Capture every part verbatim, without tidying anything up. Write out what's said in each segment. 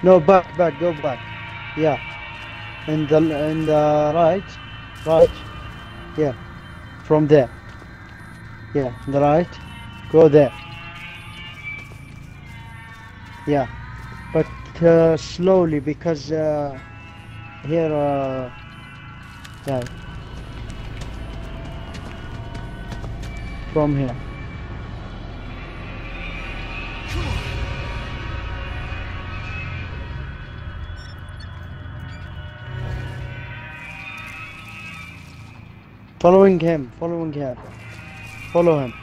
No, back, back, go back. Yeah. In the in the right, right. Yeah. From there. Yeah. The right. Go there. Yeah. But uh, slowly because uh, here. Uh, yeah. From here. Following him, following him, follow him.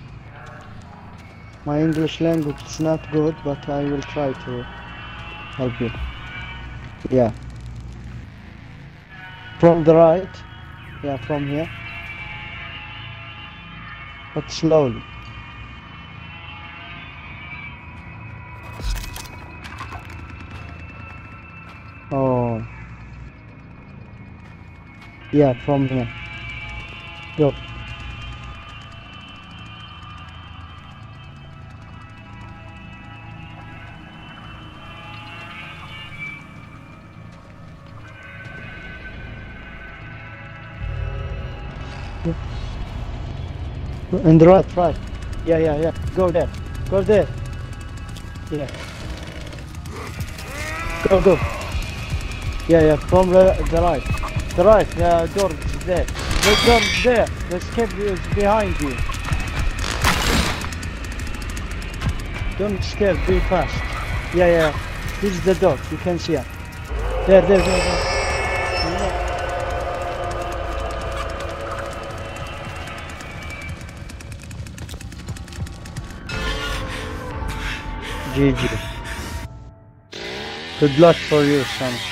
My English language is not good, but I will try to help you. Yeah. From the right. Yeah, from here. But slowly. Oh. Yeah, from here. Go. In the right, right. Yeah, yeah, yeah. Go there. Go there. Yeah. Go, go. Yeah, yeah. From the, the right. The right. The door is there. The door is there. The escape is behind you. Don't scare. Be fast. Yeah, yeah. This is the door. You can see it. There, there, there, there. G G. Good luck for you, son.